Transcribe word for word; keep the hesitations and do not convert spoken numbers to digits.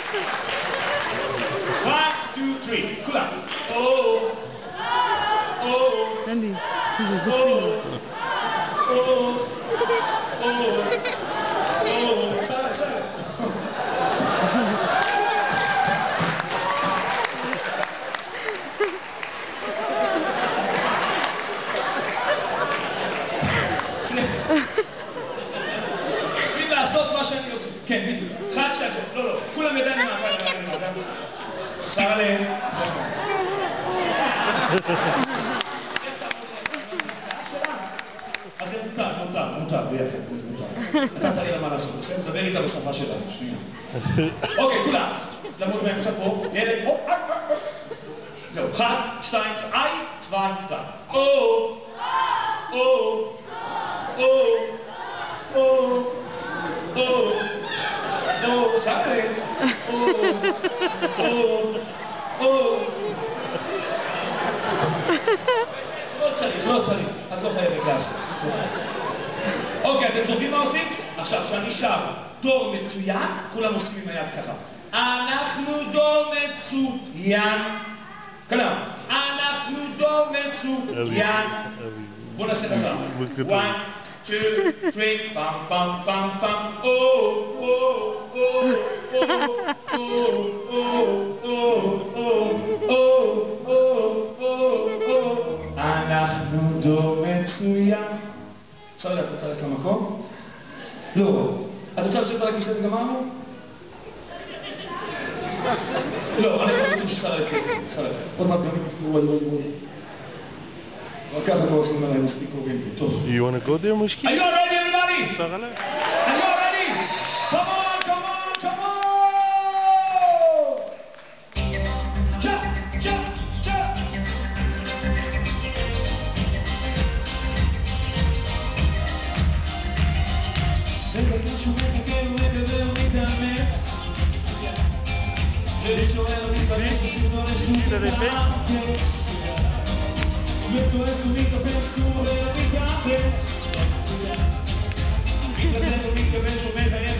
One, two, three. כולם. או, או, אנדי, זה או, או, או, או, בסדר, בסדר. צריכים לעשות מה שאני עושה. כן, בדיוק. אחד, שתיים, שלוש. לא, לא. כולם ידיים למעלה, ידיים למעלה. שר עליהם. אז זה מותר, מותר, מותר, ביחד, מותר. אתה תראה לה מה לעשות, בסדר? דבר איתה בשפה שלנו, שנייה. אוקיי, כולם. למרות מהם קצת פה. ילד, או, אה, אה, אה. זהו, אחד, שתיים, איי, צווי, דק. או, או, או, או, או, או, שר עליהם. או, או, או. לא צריך, לא צריך. את לא חייבת לעשות. אוקיי, אתם זוכרים מה עושים? עכשיו, כשאני שר דור מצוין, כולם עושים עם היד ככה. אנחנו דור מצוין. כלום. אנחנו דור מצוין. בואו נעשה חזרה. one, two, three, פם פם פם פם. או, או, או, או, או, או, או, או, או, אנחנו דור מצוין. שרי, את רוצה ללכת למקום? לא. את רוצה לשבת על הכיסא וגמרנו? לא, אני חושב ששרי ללכת. שרי. עוד מעט גם וואי וואי וואי. אבל ככה לא עושים עליי מספיק קוראים לי. טוב. You wanna go there, Mushki? Are you all ready, everybody? שר עליי? Are you all ready? Come on, come on, come on! Jump, jump, jump! ובגלל שהוא מחכה הוא מקבל ומתאמן ושואל הוא מתבלש ושאולו לשום מתאמן וכועס הוא מתאפס הוא ולא מתאפס מתאפס הוא מתכוון שומע